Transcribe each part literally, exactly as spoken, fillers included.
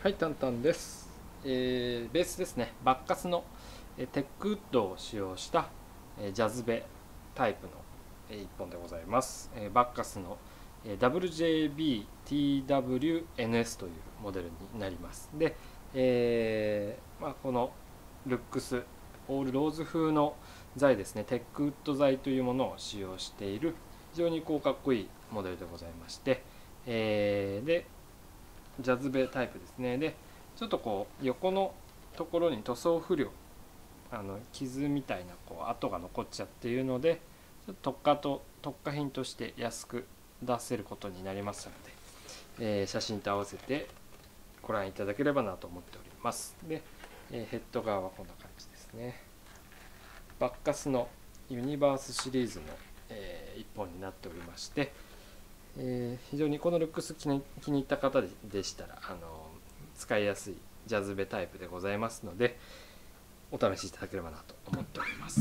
はい、タンタンです。えーベースですね、バッカスのえーテックウッドを使用した、えージャズベタイプの、えーいっぽんでございます。えーバッカスの、えー ダブリュージェービーティーダブリューエヌエス というモデルになります。で、えーまあ、このルックス、オールローズ風の材ですね、テックウッド材というものを使用している非常にこうかっこいいモデルでございまして、えーでジャズベタイプですね。でちょっとこう横のところに塗装不良、あの傷みたいなこう跡が残っちゃっているので、ちょっと特化と特化品として安く出せることになりますので、えー写真と合わせてご覧いただければなと思っております。で、えーヘッド側はこんな感じですね。バッカスのユニバースシリーズの、えー、いっぽんになっておりまして、えー非常にこのルックス気に気に入った方でしたら、あの使いやすいジャズベタイプでございますので、お試しいただければなと思っております。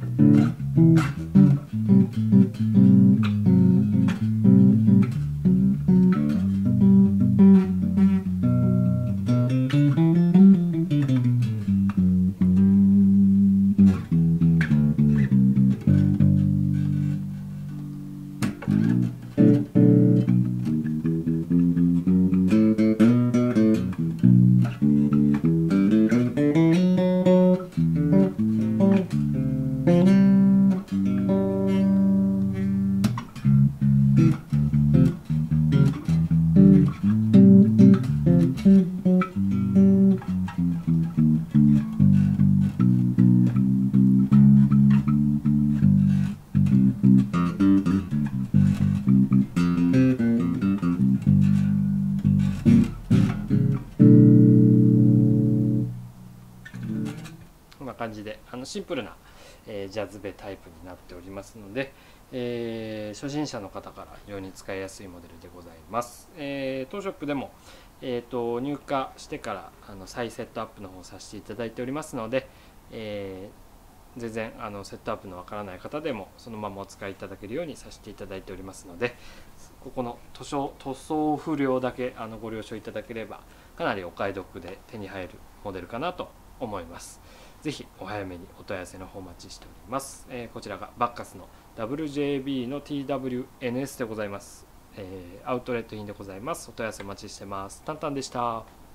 こんな感じであのシンプルな、えージャズベタイプになっておりますので、えー初心者の方から非常に使いやすいモデルでございます。えー当ショップでも、えー、と入荷してからあの再セットアップの方をさせていただいておりますので、えー全然あのセットアップのわからない方でもそのままお使いいただけるようにさせていただいておりますので、ここの塗装塗装不良だけあのご了承いただければかなりお買い得で手に入るモデルかなと思います。ぜひお早めにお問い合わせの方お待ちしております。えーこちらがバッカスの ダブリュージェービー の ティーダブリューエヌエス でございます。えーアウトレット品でございます。お問い合わせお待ちしてます。タンタンでした。